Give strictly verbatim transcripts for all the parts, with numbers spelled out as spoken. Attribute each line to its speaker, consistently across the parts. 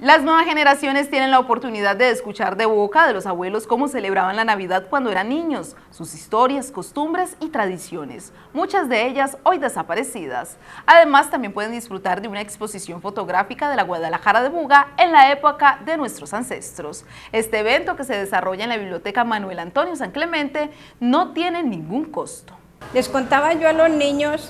Speaker 1: Las nuevas generaciones tienen la oportunidad de escuchar de boca de los abuelos cómo celebraban la Navidad cuando eran niños, sus historias, costumbres y tradiciones, muchas de ellas hoy desaparecidas. Además, también pueden disfrutar de una exposición fotográfica de la Guadalajara de Buga en la época de nuestros ancestros. Este evento, que se desarrolla en la Biblioteca Manuel Antonio San Clemente, no tiene ningún costo.
Speaker 2: Les contaba yo a los niños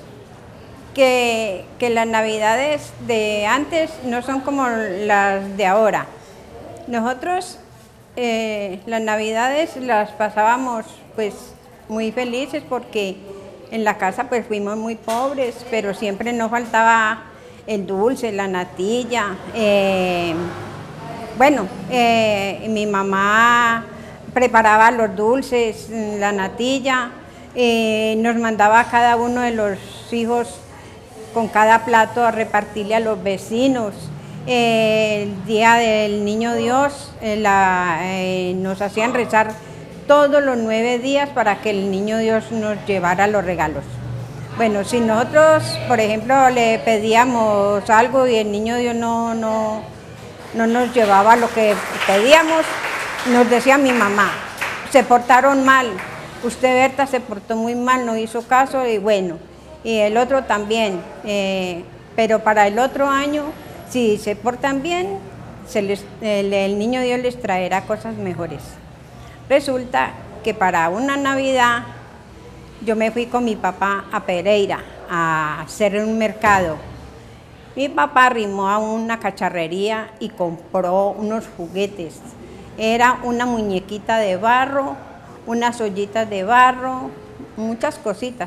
Speaker 2: Que, que las navidades de antes no son como las de ahora. Nosotros eh, las navidades las pasábamos pues muy felices porque en la casa pues fuimos muy pobres, pero siempre nos faltaba el dulce, la natilla. Eh, bueno, eh, mi mamá preparaba los dulces, la natilla, eh, nos mandaba a cada uno de los hijos con cada plato a repartirle a los vecinos. Eh, el día del Niño Dios eh, la, eh, nos hacían rezar todos los nueve días para que el Niño Dios nos llevara los regalos. Bueno, si nosotros, por ejemplo, le pedíamos algo y el Niño Dios no, no, no nos llevaba lo que pedíamos, nos decía mi mamá, se portaron mal, usted Berta se portó muy mal, no hizo caso y bueno, y el otro también, eh, pero para el otro año, si se portan bien, se les, el, el Niño Dios les traerá cosas mejores. Resulta que para una Navidad, yo me fui con mi papá a Pereira a hacer un mercado. Mi papá arrimó a una cacharrería y compró unos juguetes. Era una muñequita de barro, unas ollitas de barro, muchas cositas.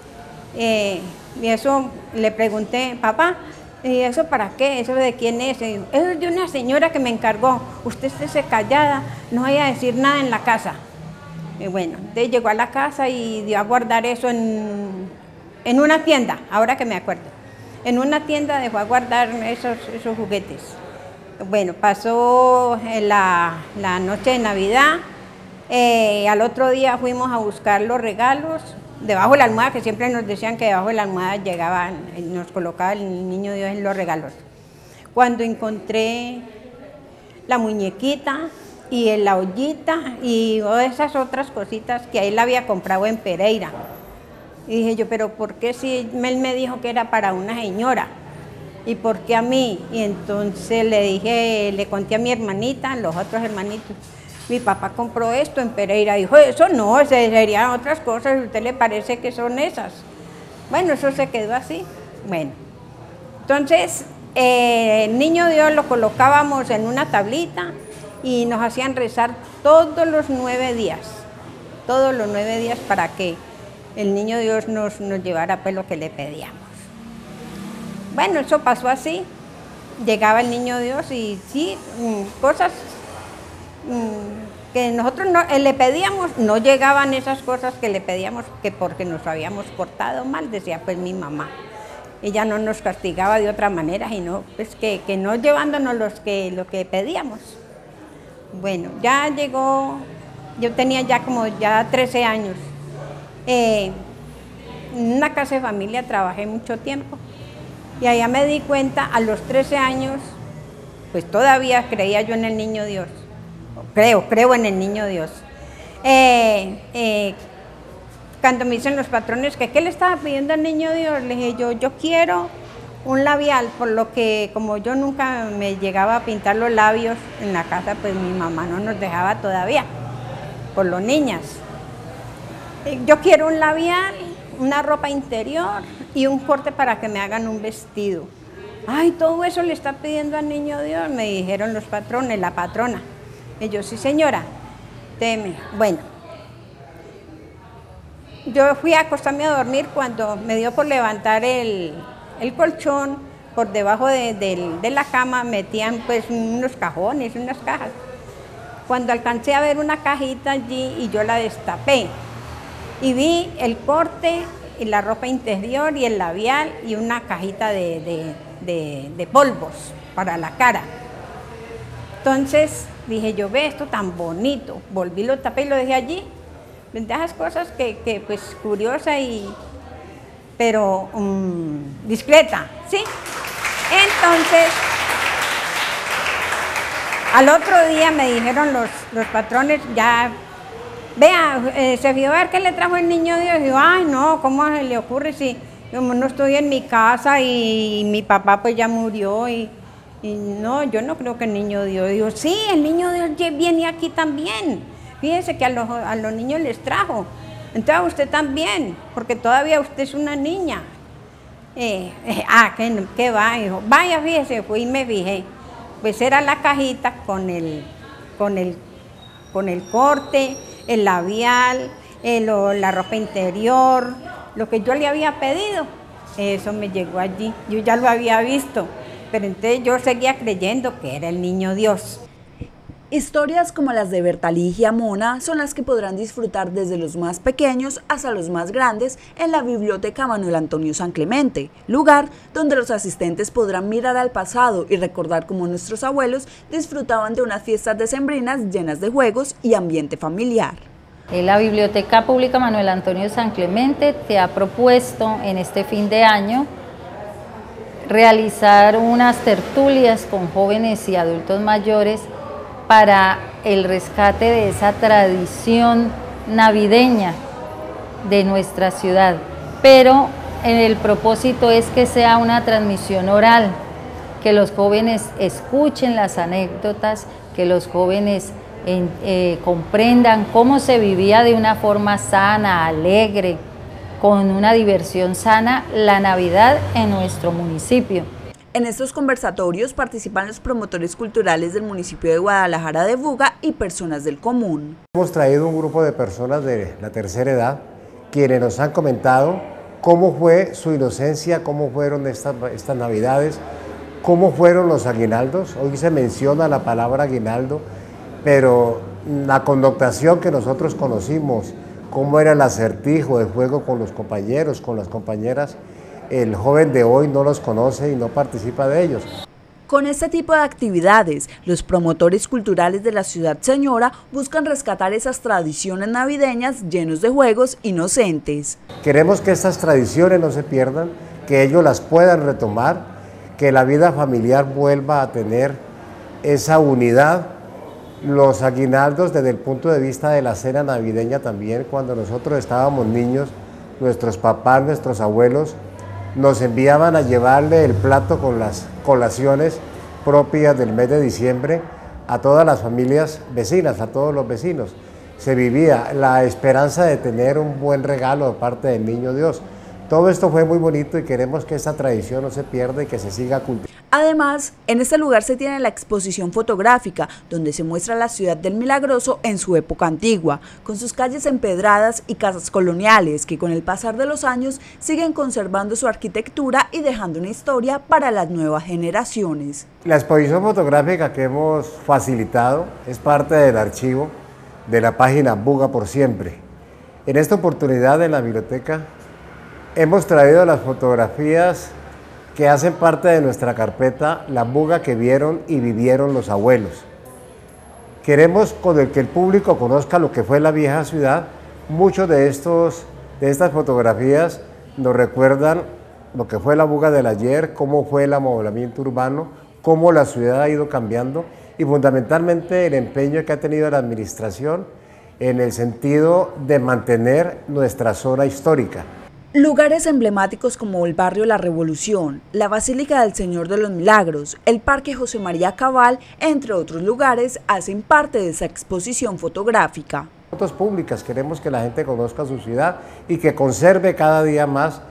Speaker 2: Eh, y eso le pregunté, papá, ¿y eso para qué? ¿Eso de quién es? Y dijo, eso es de una señora que me encargó, usted estése callada, no vaya a decir nada en la casa. Y bueno, entonces llegó a la casa y dio a guardar eso en, en una tienda, ahora que me acuerdo. En una tienda dejó a guardar esos, esos juguetes. Bueno, pasó la, la noche de Navidad, eh, al otro día fuimos a buscar los regalos, debajo de la almohada, que siempre nos decían que debajo de la almohada llegaban, nos colocaba el Niño Dios en los regalos. Cuando encontré la muñequita y la ollita y esas otras cositas que él había comprado en Pereira. Y dije yo, pero ¿por qué si él me dijo que era para una señora? ¿Y por qué a mí? Y entonces le dije, le conté a mi hermanita, los otros hermanitos, mi papá compró esto en Pereira. Dijo, eso no, serían otras cosas, ¿a usted le parece que son esas? Bueno, eso se quedó así. Bueno, entonces eh, el Niño Dios lo colocábamos en una tablita y nos hacían rezar todos los nueve días, todos los nueve días para que el Niño Dios nos, nos llevara pues lo que le pedíamos. Bueno, eso pasó así, llegaba el Niño Dios y sí, cosas que nosotros no, eh, le pedíamos, no llegaban esas cosas que le pedíamos, que porque nos habíamos portado mal, decía pues mi mamá. Ella no nos castigaba de otra manera, sino pues que, que no llevándonos los que, lo que pedíamos. Bueno, ya llegó, yo tenía ya como ya trece años. Eh, en una casa de familia trabajé mucho tiempo y allá me di cuenta, a los trece años, pues todavía creía yo en el Niño Dios. Creo, creo en el Niño Dios. Eh, eh, cuando me dicen los patrones que qué le estaba pidiendo al Niño Dios, le dije yo, yo quiero un labial, por lo que como yo nunca me llegaba a pintar los labios en la casa, pues mi mamá no nos dejaba todavía, por los niñas. Eh, yo quiero un labial, una ropa interior y un corte para que me hagan un vestido. Ay, todo eso le está pidiendo al Niño Dios, me dijeron los patrones, la patrona. Y yo, sí señora, teme. Bueno, yo fui a acostarme a dormir cuando me dio por levantar el, el colchón, por debajo de, de, de la cama metían pues unos cajones, unas cajas. Cuando alcancé a ver una cajita allí y yo la destapé y vi el corte y la ropa interior y el labial y una cajita de, de, de, de polvos para la cara. Entonces dije yo, ve esto tan bonito, volví, lo tapé y lo dejé allí. De esas cosas que, que pues curiosa y, pero um, discreta, ¿sí? Entonces, Al otro día me dijeron los, los patrones, ya, vea, eh, se fijó a ver qué le trajo el niño Dios. Y yo, ay no, ¿cómo se le ocurre si yo no estoy en mi casa y mi papá pues ya murió? Y, y no, yo no creo que el niño Dios. Digo, sí, el niño Dios viene aquí también. Fíjese que a los, a los niños les trajo. Entonces a usted también, porque todavía usted es una niña. Eh, eh, ah, ¿qué, qué va? Dijo, vaya, fíjese, fui y me fijé. Pues era la cajita con el, con el, con el corte, el labial, el, la ropa interior, lo que yo le había pedido. Eso me llegó allí, yo ya lo había visto, pero entonces yo seguía creyendo que era el niño Dios.
Speaker 3: Historias como las de Bertaligia Mona son las que podrán disfrutar desde los más pequeños hasta los más grandes en la Biblioteca Manuel Antonio San Clemente, lugar donde los asistentes podrán mirar al pasado y recordar cómo nuestros abuelos disfrutaban de unas fiestas decembrinas llenas de juegos y ambiente familiar.
Speaker 4: La Biblioteca Pública Manuel Antonio San Clemente te ha propuesto en este fin de año realizar unas tertulias con jóvenes y adultos mayores para el rescate de esa tradición navideña de nuestra ciudad, pero el propósito es que sea una transmisión oral, que los jóvenes escuchen las anécdotas, que los jóvenes eh, eh, comprendan cómo se vivía de una forma sana, alegre, con una diversión sana la Navidad en nuestro municipio.
Speaker 3: En estos conversatorios participan los promotores culturales del municipio de Guadalajara de Buga y personas del común.
Speaker 5: Hemos traído un grupo de personas de la tercera edad quienes nos han comentado cómo fue su inocencia, cómo fueron estas, estas navidades, cómo fueron los aguinaldos. Hoy se menciona la palabra aguinaldo, pero la connotación que nosotros conocimos, cómo era el acertijo, el juego con los compañeros, con las compañeras, el joven de hoy no los conoce y no participa de ellos.
Speaker 3: Con este tipo de actividades, los promotores culturales de la ciudad señora buscan rescatar esas tradiciones navideñas llenos de juegos inocentes.
Speaker 5: Queremos que estas tradiciones no se pierdan, que ellos las puedan retomar, que la vida familiar vuelva a tener esa unidad. Los aguinaldos desde el punto de vista de la cena navideña también, cuando nosotros estábamos niños, nuestros papás, nuestros abuelos, nos enviaban a llevarle el plato con las colaciones propias del mes de diciembre a todas las familias vecinas, a todos los vecinos. Se vivía la esperanza de tener un buen regalo de parte del niño Dios. Todo esto fue muy bonito y queremos que esta tradición no se pierda y que se siga cultivando.
Speaker 3: Además, en este lugar se tiene la exposición fotográfica, donde se muestra la ciudad del Milagroso en su época antigua, con sus calles empedradas y casas coloniales que con el pasar de los años siguen conservando su arquitectura y dejando una historia para las nuevas generaciones.
Speaker 5: La exposición fotográfica que hemos facilitado es parte del archivo de la página Buga por Siempre. En esta oportunidad en la biblioteca hemos traído las fotografías que hacen parte de nuestra carpeta, la Buga que vieron y vivieron los abuelos. Queremos con el que el público conozca lo que fue la vieja ciudad. Muchos de, estos, de estas fotografías nos recuerdan lo que fue la Buga del ayer, cómo fue el amoblamiento urbano, cómo la ciudad ha ido cambiando y fundamentalmente el empeño que ha tenido la administración en el sentido de mantener nuestra zona histórica.
Speaker 3: Lugares emblemáticos como el barrio La Revolución, la Basílica del Señor de los Milagros, el Parque José María Cabal, entre otros lugares, hacen parte de esa exposición fotográfica.
Speaker 5: Fotos públicas, queremos que la gente conozca su ciudad y que conserve cada día más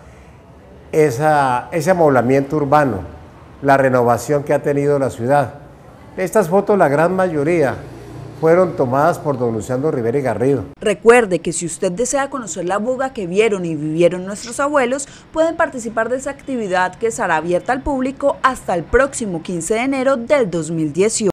Speaker 5: esa, ese amoblamiento urbano, la renovación que ha tenido la ciudad. Estas fotos, la gran mayoría, fueron tomadas por don Luciano Rivera y Garrido.
Speaker 3: Recuerde que si usted desea conocer la Buga que vieron y vivieron nuestros abuelos, pueden participar de esa actividad que estará abierta al público hasta el próximo quince de enero del dos mil dieciocho.